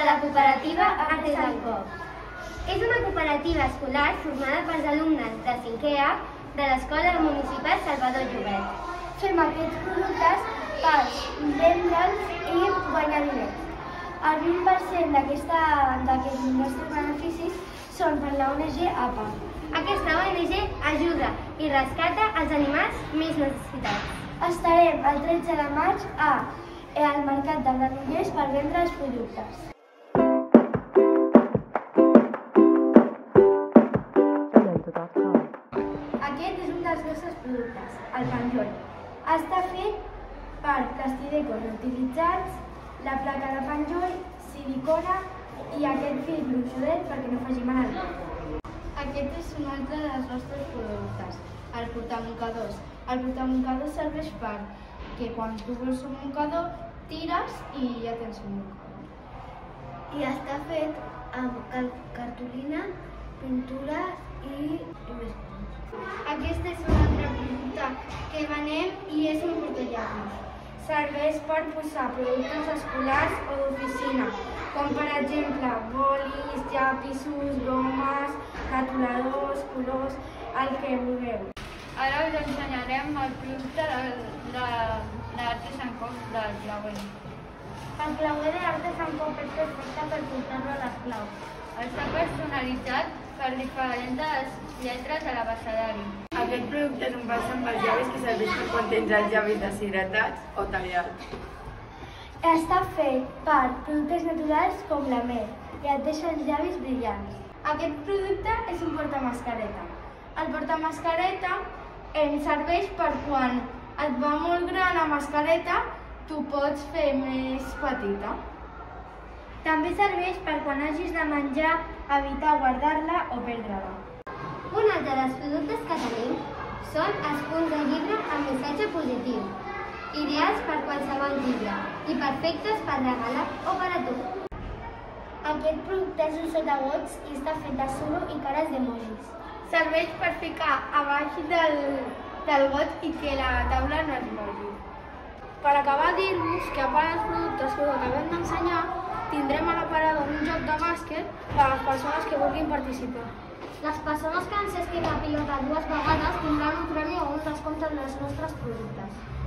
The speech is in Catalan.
de la cooperativa Artes del Cop. És una cooperativa escolar formada pels alumnes de 5è A de l'Escola Municipal Salvador Llobet. Fem aquests productes per vendre'ls i guanyar diners. El 20% d'aquests nostres beneficis són per la ONG APA. Aquesta ONG ajuda i rescata els animals més necessitats. Estarem el 13 de maig al Mercat de Granollers per vendre els productes. Aquest és un dels nostres productes, el penjoll. Està fet per plastidecos reutilitzats, la placa de penjoll, silicona i aquest fil gruixudet perquè no faci mal al cop. Aquest és un altre dels nostres productes, el portamocadors. El portamocador serveix perquè quan tu vols un mocador, tires i ja tens un mocador. I està fet amb cartolina, pintura i més coses. Aquest és un altre producte que venem i és un portallavis. Serveix per posar productes escolars o d'oficina, com per exemple bolis, llapisos, gomes, retoladors, colors, el que vulgueu. Ara us ensenyarem el producte d'Artes en Cop del clauer. El clauer d'Artes en Cop és perfecte per portar-lo a les claus. Està personalitzat per diferents lletres a l'abecedari. Aquest producte és un bàlsam pels llavis que serveix per quan tens els llavis deshidratats o tallats. Està fet per productes naturals com la mel i et deixa els llavis brillants. Aquest producte és un portamascareta. El portamascareta ens serveix per quan et va molt gran la mascareta, tu pots fer més petita. També serveix per quan hagis de menjar, evitar guardar-la o perdre-la. Un altre dels productes que tenim són els punts de llibre amb missatge positiu, ideals per qualsevol llibre i perfectes per regalar o per a tu. Aquest producte és un sotagots i està fet de suro i cares d'emojis. Serveix per ficar a baix del got i que la taula no es mogui. Per acabar, dir-vos que a part dels productes que us acabem d'ensenyar, tindrem a l'aparador un joc de bàsquet per a les persones que vulguin participar. Les persones que encestin la pilota 2 vegades tindran un premi o un descompte en els nostres productes.